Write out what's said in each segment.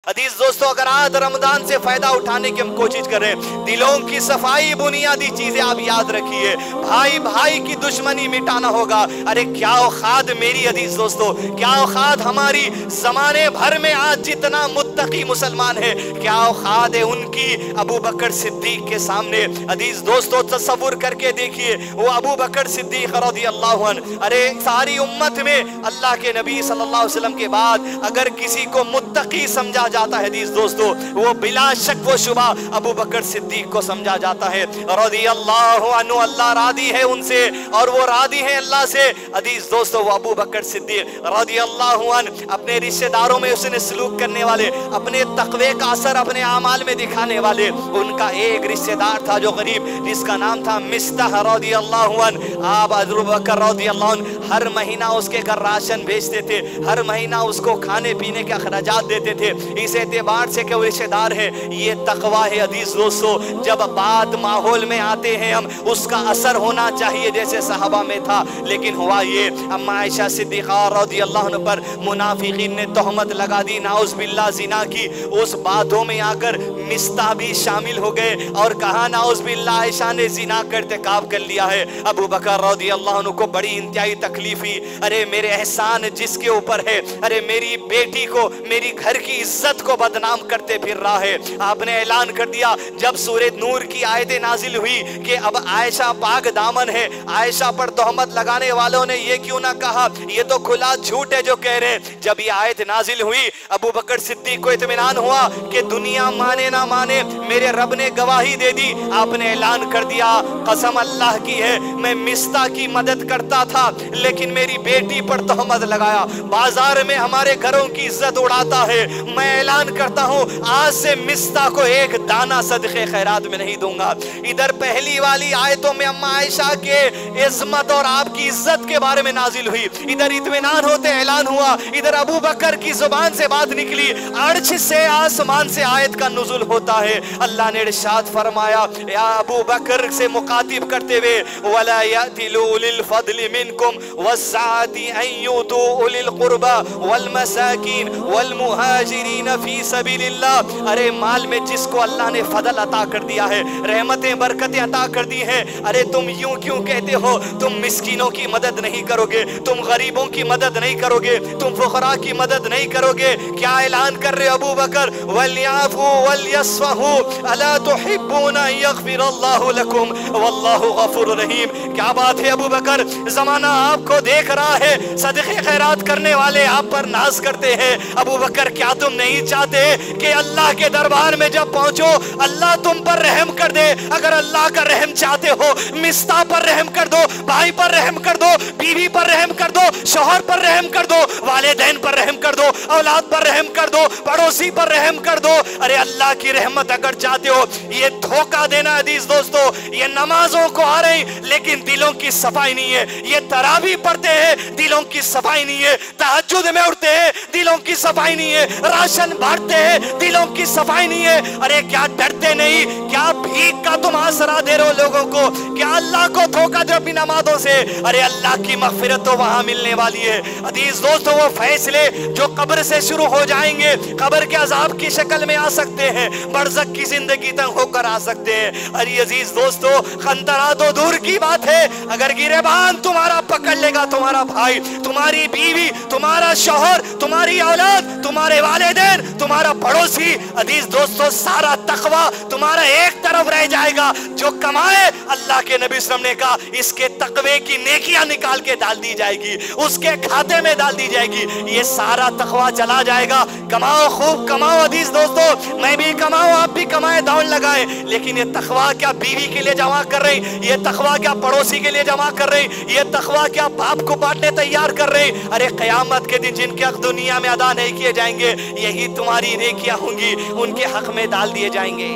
عزیز دوستو اگر آج رمضان سے فائدہ اٹھانے کی ہم کوشش کریں، دلوں کی صفائی بنیادی چیزیں آپ یاد رکھیے، بھائی بھائی کی دشمنی مٹانا ہوگا۔ ارے کیا اوقات میری عزیز دوستو، کیا اوقات ہماری زمانے بھر میں آج جتنا متقی مسلمان ہے، کیا اوقات ہے ان کی ابو بکر صدیق کے سامنے۔ عزیز دوستو تصور کر کے دیکھیے، وہ ابو بکر صدیق رضی اللہ عنہ، ارے ساری امت میں اللہ کے نبی صلی اللہ علیہ وسلم کے بعد اگر کسی کو متقی سمجھا جاتا ہے عزیز دوستو، وہ بلا شک و شبہ ابو بکر صدیق کو سمجھا جاتا ہے رضی اللہ عنہ۔ اللہ راضی ہے ان سے اور وہ راضی ہے اللہ سے۔ عزیز دوستو وہ ابو بکر صدیق رضی اللہ عنہ اپنے رشتہ داروں میں اس نے سلوک کرنے والے، اپنے تقوی کا اثر اپنے اعمال میں دکھانے والے، ان کا ایک رشتہ دار تھا جو غریب، جس کا نام تھا مصطح رضی اللہ عنہ۔ آپ ابو بکر رضی اللہ عنہ ہر مہینہ اس کے گھر راشن بھیجتے تھے، ہر مہینہ اس کو کھانے پینے کے اخراجات دیتے تھے، اس اعتبار سے کہ وہ رشتہ دار ہے۔ یہ تقوی ہے عزیز دوستو، جب بات ماحول میں آتے ہیں ہم، اس کا اثر ہونا چاہیے جیسے صحابہ میں تھا، لیکن ہوا یہ اما عائشہ صدیقہ رضی اللہ عنہ پر منافقین نے تہمت لگا دی، نعوذ باللہ زنا کی۔ اس باتوں میں آ کر مصطح بھی شامل ہو گئے اور کہا نعوذ باللہ عائشہ نے زنا کا ارتکاب کر لیا ہے۔ ابو بکر رضی اللہ عنہ کو بڑی انتہائی تکلیف ہوئی، ارے میرے احسان جس کے اوپر ہے، ارے میری بیٹی کو، میری گھر کی عزت کو بدنام کرتے پھر رہا ہے۔ آپ نے اعلان کر دیا جب سورہ نور کی آیتیں نازل ہوئی کہ اب عائشہ پاک دامن ہے، عائشہ پر تہمت لگانے والوں نے یہ کیوں نہ کہا یہ تو کھلا جھوٹ ہے جو کہہ رہے ہیں۔ جب یہ آیت نازل ہوئی ابو بکر صدیق کو اطمینان ہوا کہ دنیا مانے نہ مانے میرے رب نے گواہی دے دی۔ آپ نے اعلان کر دیا قسم اللہ کی ہے میں مصطح کی مدد کرتا تھا لیکن میری بیٹی پر تہمت لگایا، بازار میں ہمارے گھروں کی عزت اڑاتا ہے، میں اعلان کرتا ہوں آج سے مصطح کو ایک دانہ صدقے خیرات میں نہیں دوں گا۔ ادھر پہلی والی آیتوں میں اما عائشہ کے عظمت اور آپ کی عزت کے بارے میں نازل ہوئی، ادھر اطمینان ہوتے اعلان ہوا، ادھر ابو بکر کی زبان سے بات نکلی، عرش سے آسمان سے آیت کا نزول ہوتا ہے۔ اللہ نے ارشاد فرمایا یا ابو بکر سے مخاطب کرتے ہوئے وَلَا يَأْتِلُوا أُولِي الْفَضْلِ مِنْكُمْ وَالسَّعَةِ أَنْ يُؤْتُوا أُولِي الْقُرْبَى وَالْمَسَاكِينَ وَالْمُهَاجِرِينَ فِي سَبِيلِ اللَّهِ۔ ارے مال میں جس کو اللہ نے فضل عطا کر دیا ہے، رحمتیں برکتیں عطا کر دی ہیں، ارے تم یوں کیوں کہتے ہو تم مسکینوں کی مدد نہیں کرو گے، تم غریبوں کی مدد نہیں کرو گے، تم فقراء کی مدد نہیں کرو گے؟ کیا اعلان کر رہے ابو بکر وَلْيَعْفُوا وَلْيَصْفَحُوا أَلَا تُحِبُّونَ أَن يَغْفِرَ اللَّهُ لَكُمْ وَاللَّهُ غَفُورٌ رَحِيمٌ۔ کیا بات ہے ابو بکر، زمانہ آپ کو دیکھ رہا ہے، صدقے خیرات کرنے والے آپ پر ناز کرتے ہیں۔ ابو بکر کیا تم نہیں چاہتے کہ اللہ کے دربار میں جب پہنچو اللہ تم پر رحم کر دے؟ اگر اللہ کا رحم چاہتے ہو مصطح پر رحم کر دو، بھائی پر رحم کر دو، بیوی پر رحم کر دو، شوہر پر رحم کر دو، والدین پر رحم کر دو، اولاد پر رحم کر دو، پڑوسی پر رحم کر دو۔ ارے اللہ کی رحمت اگر چاہتے ہو، یہ دھوکہ دینا عزیز دوستو، یہ نمازوں کو آ رہی لیکن دلوں کی صفائی نہیں ہے، یہ تراویح پڑھتے ہیں دلوں کی صفائی نہیں ہے، تہجد میں اٹھتے ہیں دلوں کی صفائی نہیں ہے، راشن بانٹتے ہیں دلوں کی صفائی نہیں ہے۔ ارے کیا ڈرتے نہیں؟ کیا بھیک کا تم آسرا دے رہے ہو لوگوں کو؟ کیا اللہ کو دھوکہ دے اپنی نمازوں سے؟ ارے اللہ کی مغفرت تو وہاں ملنے والی ہے عزیز دوستو۔ وہ فیصلے جو قبر سے شروع ہو جائیں گے، قبر کے عذاب کی شکل میں آ سکتے ہیں، برزخ کی زندگی تک ہو کر آ سکتے ہیں۔ ارے عزیز دوستو خنترا تو دور کی بات ہے، اگر گریبان تمہارا پکڑ لے گا تمہارا بھائی، تمہاری بیوی، تمہارا شوہر، تمہاری اولاد، تمہارے والدین، تمہارا پڑوسی، عزیز دوستو سارا تقوی تمہارا ایک طرف رہ جائے گا۔ جو کمائے اللہ کے نبی صلی اللہ علیہ وسلم نے کہا اس کے تقوی کی نیکیاں نکال کے ڈال دی جائے گی، اس کے کھاتے میں ڈال دی جائے گی، یہ سارا تقوی چلا جائے گا۔ کماؤ، خوب کماؤ عزیز دوستو، میں بھی کماؤں آپ بھی کمائیں، دوڑ لگائیں، لیکن یہ تقوی کیا بیوی کے لیے جمع کر رہی، یہ تقوی کیا پڑوسی کے لیے جمع کر رہی، یہ تقوی کیا باپ کو بانٹنے تیار کر رہی؟ ارے قیامت کے دن جن کے حق دنیا میں ادا نہیں کیے جائیں گے یہی تمہاری نیکیاں ہوں گی، ان کے حق میں ڈال دیے جائیں گے۔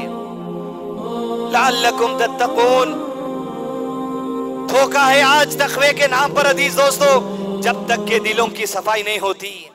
لعلکم تتقون۔ دھوکہ ہے آج تقوی کے نام پر عزیز دوستو، جب تک کہ دلوں کی صفائی نہیں ہوتی۔